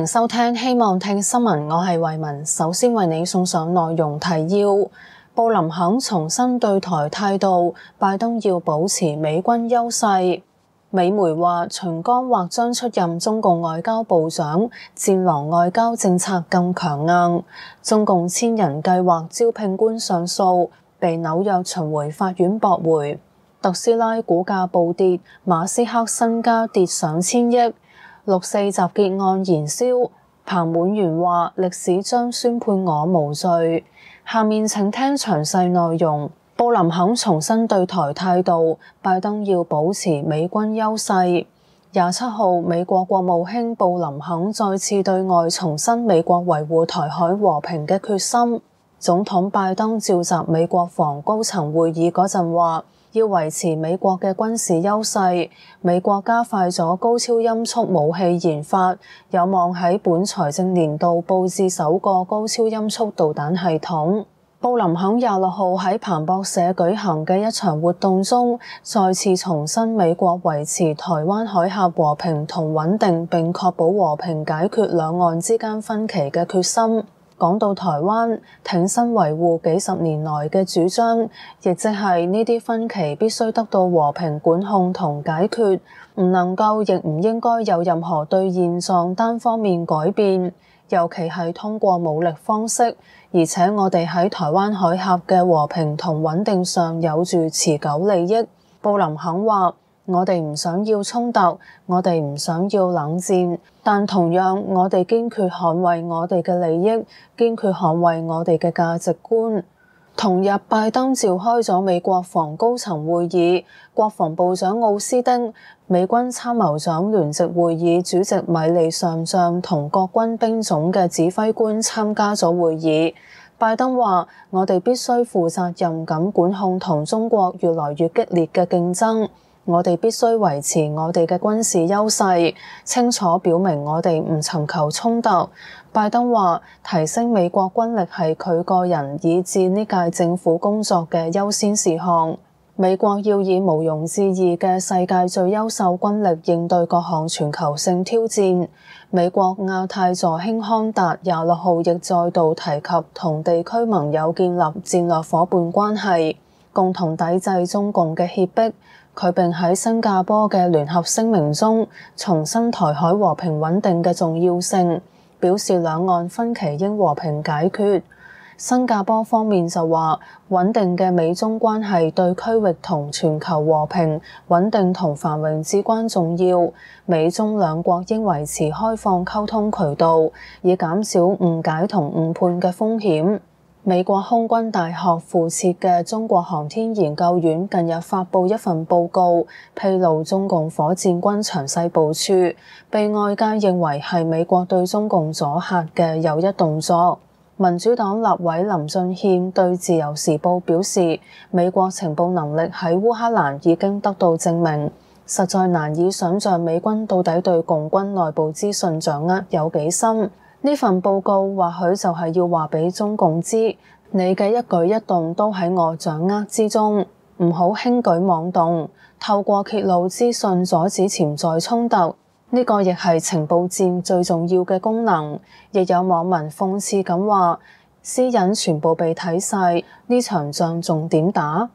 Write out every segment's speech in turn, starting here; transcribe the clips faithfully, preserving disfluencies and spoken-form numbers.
迎收聽希望聽新聞，我係慧雯。首先為你送上內容提要：布林肯重申對台態度，拜登要保持美軍優勢。美媒話秦剛或將出任中共外交部長，戰狼外交政策更強硬。中共千人計劃招聘官上訴，被紐約巡迴法院駁回。特斯拉股價暴跌，馬斯克身家跌上千億。六四集結案燃燒，彭滿園話歷史將宣判我無罪。下面請聽詳細內容。布林肯重申對台態度，拜登要保持美軍優勢。廿七號，美國國務卿布林肯再次對外重申美國維護台海和平嘅決心。總統拜登召集美國防高層會議嗰陣話，要維持美國嘅軍事優勢，美國加快咗高超音速武器研發，有望喺本財政年度佈置首個高超音速導彈系統。布林肯廿六號喺彭博社舉行嘅一場活動中，再次重申美國維持台灣海峽和平同穩定，並確保和平解決兩岸之間分歧嘅決心。講到台灣，挺身維護幾十年來嘅主張，亦即係呢啲分歧必須得到和平管控同解決，唔能夠亦唔應該有任何對現狀單方面改變，尤其係通過武力方式。而且我哋喺台灣海峽嘅和平同穩定上有住持久利益。布林肯話：我哋唔想要衝突，我哋唔想要冷戰，但同樣我哋堅決捍衛我哋嘅利益，堅決捍衛我哋嘅價值觀。同日，拜登召開咗美國防高層會議，國防部長奧斯汀、美軍參謀長聯席會議主席米利上將同各軍兵種嘅指揮官參加咗會議。拜登話：我哋必須負責任咁管控同中國越來越激烈嘅競爭。我哋必須維持我哋嘅軍事優勢，清楚表明我哋唔尋求衝突。拜登話，提升美國軍力係佢個人以至呢屆政府工作嘅優先事項。美國要以毋庸置疑嘅世界最優秀軍力應對各項全球性挑戰。美國亞太助卿康達廿六號亦再度提及同地區盟友建立戰略夥伴關係，共同抵制中共嘅脅迫。佢並喺新加坡嘅聯合聲明中重申台海和平穩定嘅重要性，表示兩岸分歧應和平解決。新加坡方面就話，穩定嘅美中關係對區域同全球和平、穩定同繁榮至關重要，美中兩國應維持開放溝通渠道，以減少誤解同誤判嘅風險。美國空軍大學附設嘅中國航天研究院近日發布一份報告，披露中共火箭軍詳細部署，被外界認為係美國對中共阻嚇嘅又一動作。民主黨立委林俊憲對自由時報表示，美國情報能力喺烏克蘭已經得到證明，實在難以想像美軍到底對共軍內部資訊掌握有幾深。呢份報告或許就係要話俾中共知，你嘅一舉一動都喺我掌握之中，唔好輕舉妄動，透過揭露資訊阻止潛在衝突。呢個亦係情報戰最重要嘅功能。亦有網民諷刺咁話：私隱全部被睇晒，呢場仗仲點打？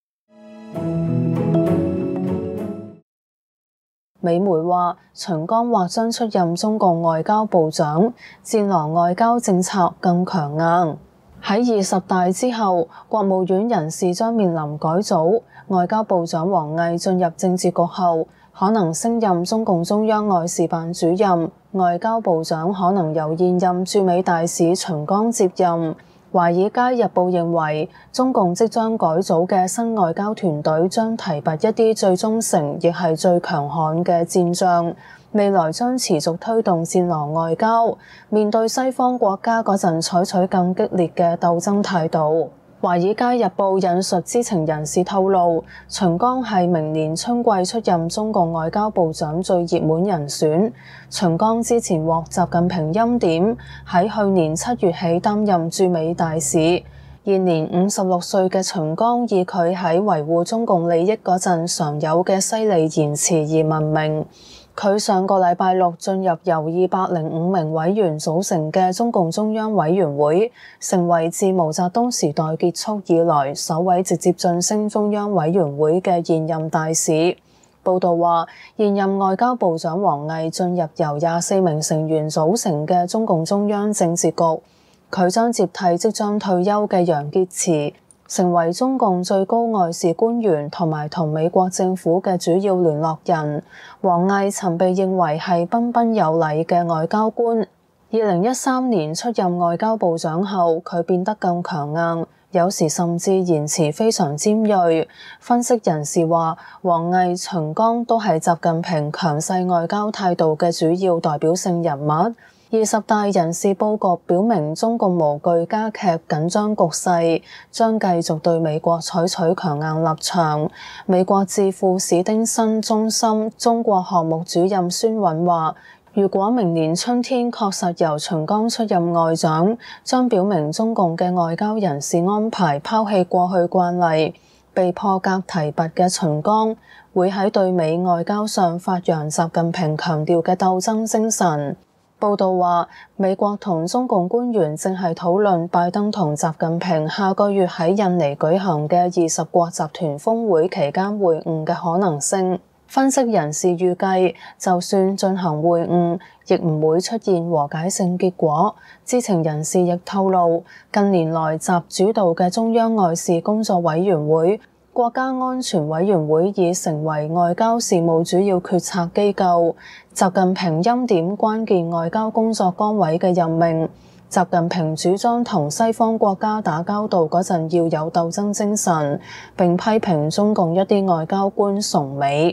美媒話，秦剛或將出任中共外交部長，戰狼外交政策更強硬。喺二十大之後，國務院人事將面臨改組，外交部長王毅進入政治局後，可能升任中共中央外事辦主任，外交部長可能由現任駐美大使秦剛接任。《華爾街日報》認為，中共即將改組嘅新外交團隊將提拔一啲最忠誠亦係最強悍嘅戰將，未來將持續推動戰狼外交，面對西方國家嗰陣採取更激烈嘅鬥爭態度。《華爾街日報》引述知情人士透露，秦剛係明年春季出任中共外交部長最熱門人選。秦剛之前獲習近平欽點，喺去年七月起擔任駐美大使。現年五十六歲嘅秦剛以佢喺維護中共利益嗰陣常有嘅犀利言辭而聞名。 佢上個禮拜六進入由二百零五名委員組成嘅中共中央委員會，成為自毛澤東時代結束以來首位直接晉升中央委員會嘅現任大使。報道話，現任外交部長王毅進入由廿四名成員組成嘅中共中央政治局，佢將接替即將退休嘅楊潔篪，成為中共最高外事官員同埋同美國政府嘅主要聯絡人。王毅曾被認為係彬彬有禮嘅外交官。二零一三年出任外交部長後，佢變得更強硬，有時甚至言辭非常尖銳。分析人士話，王毅、秦剛都係習近平強勢外交態度嘅主要代表性人物。二十大人事佈局表明，中共無懼加劇緊張局勢，將繼續對美國採取強硬立場。美國智庫史丁森中心中國項目主任孫韻話，如果明年春天確實由秦剛出任外長，將表明中共嘅外交人事安排拋棄過去慣例，被破格提拔嘅秦剛會喺對美外交上發揚習近平強調嘅鬥爭精神。報道話，美國同中共官員正係討論拜登同習近平下個月喺印尼舉行嘅二十國集團峰會期間會晤嘅可能性。分析人士預計，就算進行會晤，亦唔會出現和解性結果。知情人士亦透露，近年來習主導嘅中央外事工作委員會、國家安全委員會已成為外交事務主要決策機構。習近平欽點關鍵外交工作崗位嘅任命。習近平主張同西方國家打交道嗰陣要有鬥爭精神，並批評中共一啲外交官崇美。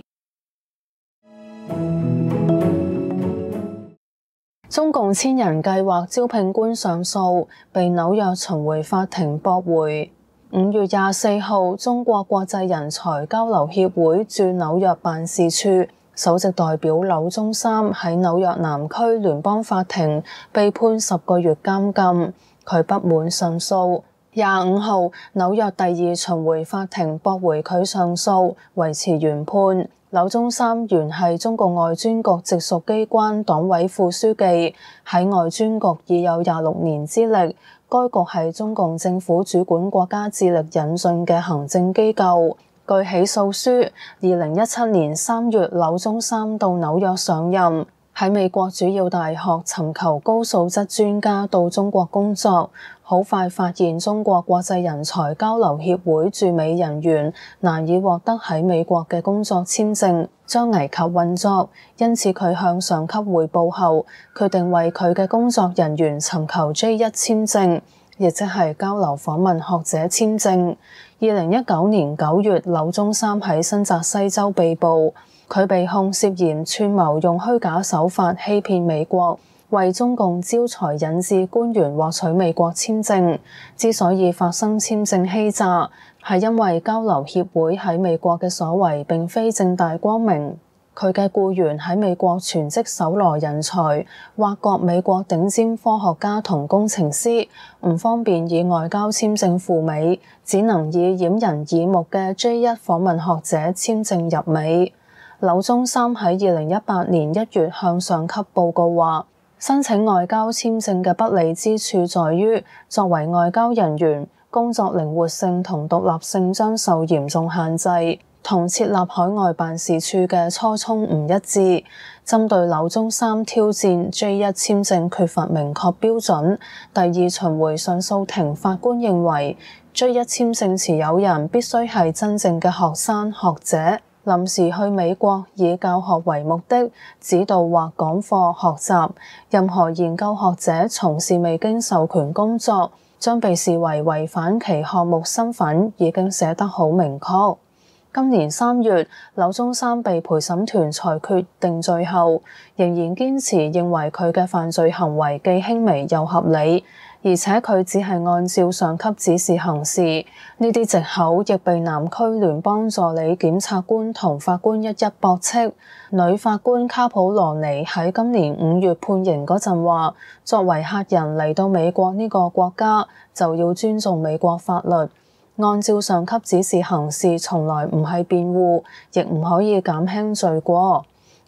中共千人計劃招聘官上訴，被紐約巡迴法庭駁回。五月廿四號，中國國際人才交流協會駐紐約辦事處首席代表柳宗三喺紐約南區聯邦法庭被判十個月監禁，佢不滿上訴。廿五號，紐約第二巡迴法庭駁回佢上訴，維持原判。柳宗三原係中共外專局直屬機關黨委副書記，喺外專局已有廿六年資歷。該局係中共政府主管國家致力引進嘅行政機構。據起訴書，二零一七年三月，柳宗三到紐約上任，喺美國主要大學尋求高素質專家到中國工作，好快發現中國國際人才交流協會駐美人員難以獲得喺美國嘅工作簽證，將危及運作，因此佢向上級匯報後，決定為佢嘅工作人員尋求 J 一 簽證，亦即係交流訪問學者簽證。二零一九年九月，柳宗三喺新澤西州被捕，佢被控涉嫌串謀用虛假手法欺騙美國，為中共招才引致官員獲取美國簽證。之所以發生簽證欺詐，係因為交流協會喺美國嘅所為並非正大光明。佢嘅僱員喺美國全職搜羅人才，挖角美國頂尖科學家同工程師，唔方便以外交簽證赴美，只能以掩人耳目嘅 J 一 訪問學者簽證入美。柳宗三喺二零一八年一月向上級報告話，申請外交簽證嘅不利之處在於，作為外交人員，工作靈活性同獨立性將受嚴重限制，同設立海外辦事處嘅初衷唔一致。針對柳宗三挑戰 J 一 簽證缺乏明確標準，第二巡迴上訴庭法官認為 J 一 簽證持有人必須係真正嘅學生學者，臨時去美國以教學為目的，指導或講課學習。任何研究學者從事未經授權工作，將被視為違反其項目身份，已經寫得好明確。今年三月，柳宗三被陪審團裁決定罪後，仍然堅持認為佢嘅犯罪行為既輕微又合理，而且佢只係按照上級指示行事。呢啲藉口亦被南區聯邦助理檢察官同法官一一駁斥。女法官卡普羅尼喺今年五月判刑嗰陣話，作為客人嚟到美國呢個國家，就要尊重美國法律。按照上級指示行事，從來唔係辯護，亦唔可以減輕罪過。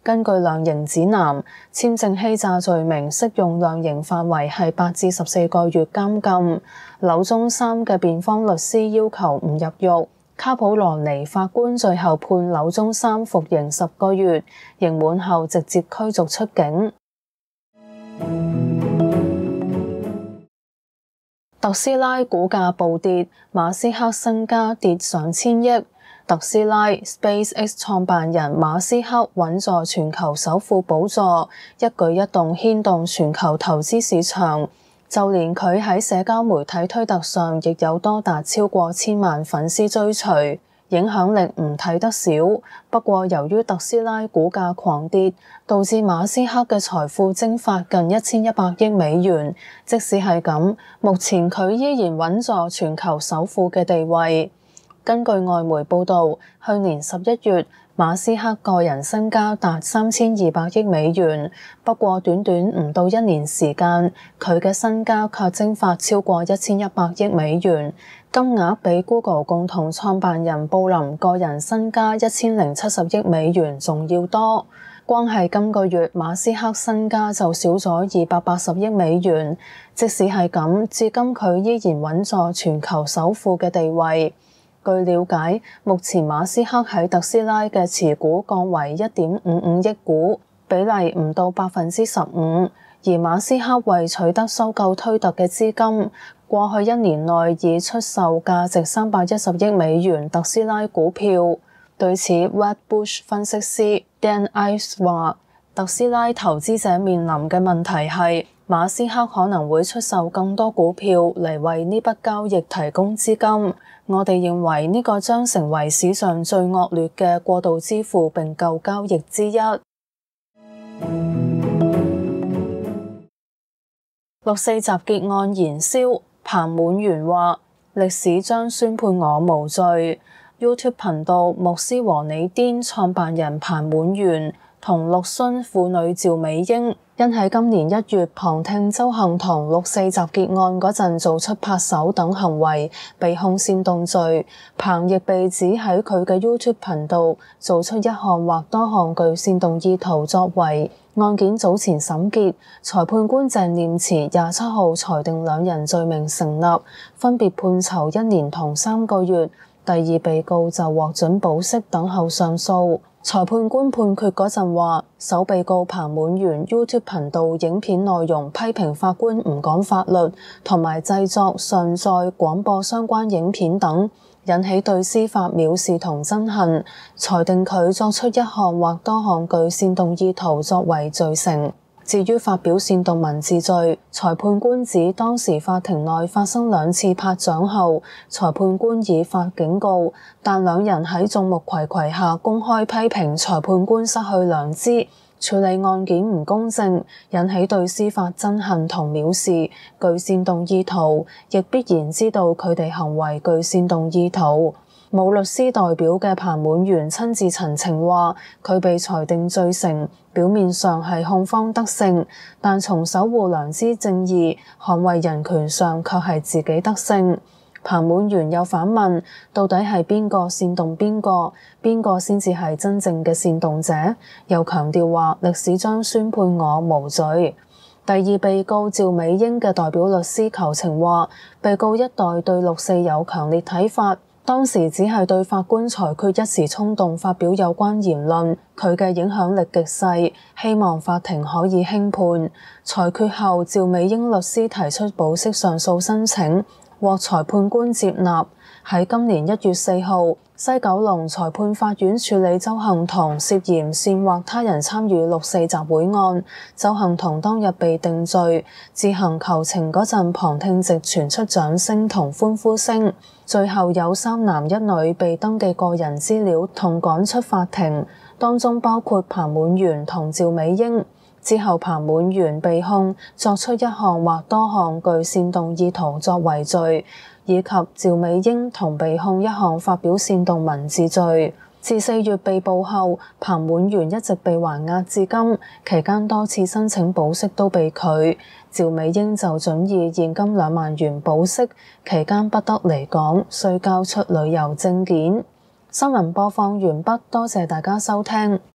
根據量刑指南，簽證欺詐罪名適用量刑範圍係八至十四個月監禁。柳宗三嘅辯方律師要求唔入獄。卡普羅尼法官最後判柳宗三服刑十個月，刑滿後直接驅逐出境。特斯拉股價暴跌，馬斯克身家跌上千億。特斯拉 SpaceX 創辦人馬斯克穩坐全球首富寶座，一舉一動牽動全球投資市場。就連佢喺社交媒體推特上亦有多達超過千萬粉絲追隨，影響力唔睇得少。不過由於特斯拉股價狂跌，導致馬斯克嘅財富蒸發近一千一百億美元。即使係咁，目前佢依然穩坐全球首富嘅地位。根據外媒報導，去年十一月，馬斯克個人身家達三千二百億美元，不過短短唔到一年時間，佢嘅身家卻蒸發超過一千一百億美元，金額比 Google 共同創辦人布林個人身家一千零七十億美元仲要多。光係今個月，馬斯克身家就少咗二百八十億美元。即使係咁，至今佢依然穩坐全球首富嘅地位。據了解，目前馬斯克喺特斯拉嘅持股降為一點五五億股，比例唔到百分之十五。而馬斯克為取得收購推特嘅資金，過去一年內已出售價值三百一十億美元特斯拉股票。對此 Wedbush 分析師 Dan Ives 話，特斯拉投資者面臨嘅問題係馬斯克可能會出售更多股票嚟為呢筆交易提供資金。我哋認為呢個將成為史上最惡劣嘅過度支付並購交易之一。六四集結案延燒，彭滿源話歷史將宣判我無罪。YouTube 頻道穆斯和你癲創辦人彭滿源同陸勳婦女趙美英因喺今年一月旁聽鄒幸彤六四集結案嗰陣做出拍手等行為，被控煽動罪。彭亦被指喺佢嘅 YouTube 頻道做出一項或多項具煽動意圖作為。案件早前審結，裁判官鄭念慈廿七號裁定兩人罪名成立，分別判囚一年同三個月。第二被告就獲准保釋等候上訴。裁判官判決嗰陣話，首被告彭滿源 YouTube 頻道影片內容批評法官唔講法律，同埋製作、上載、廣播相關影片等，引起對司法藐視同憎恨，裁定佢作出一項或多項具煽動意圖作為罪成。至於發表煽動文字罪，裁判官指當時法庭內發生兩次拍掌後，裁判官已發警告，但兩人喺眾目睽睽下公開批評裁判官失去良知，處理案件唔公正，引起對司法憎恨同藐視。具煽動意圖，亦必然知道佢哋行為具煽動意圖。冇律師代表嘅彭滿源親自陳情話，佢被裁定罪成，表面上係控方得勝，但從守護良知正義、捍衛人權上卻係自己得勝。彭滿源又反問，到底係邊個煽動邊個？邊個先至係真正嘅煽動者？又強調話歷史將宣判我無罪。第二被告趙美英嘅代表律師求情話，被告一代對六四有強烈睇法。當時只係對法官裁決一時衝動發表有關言論，佢嘅影響力極細，希望法庭可以輕判。裁決後，趙美英律師提出保釋上訴申請，獲裁判官接納。喺今年一月四號，西九龍裁判法院處理鄒幸彤涉嫌煽惑他人參與六四集會案，鄒幸彤當日被定罪，自行求情嗰陣，旁聽席傳出掌聲同歡呼聲。最後有三男一女被登記個人資料同趕出法庭，當中包括彭滿源同趙美英。之後彭滿源被控作出一項或多項具煽動意圖作為罪，以及趙美英同被控一項發表煽動文字罪。自四月被捕後，彭滿源一直被還押至今，期間多次申請保釋都被拒。趙美英就准以現金兩萬元保釋，期間不得離港，需交出旅遊證件。新聞播放完畢，多謝大家收聽。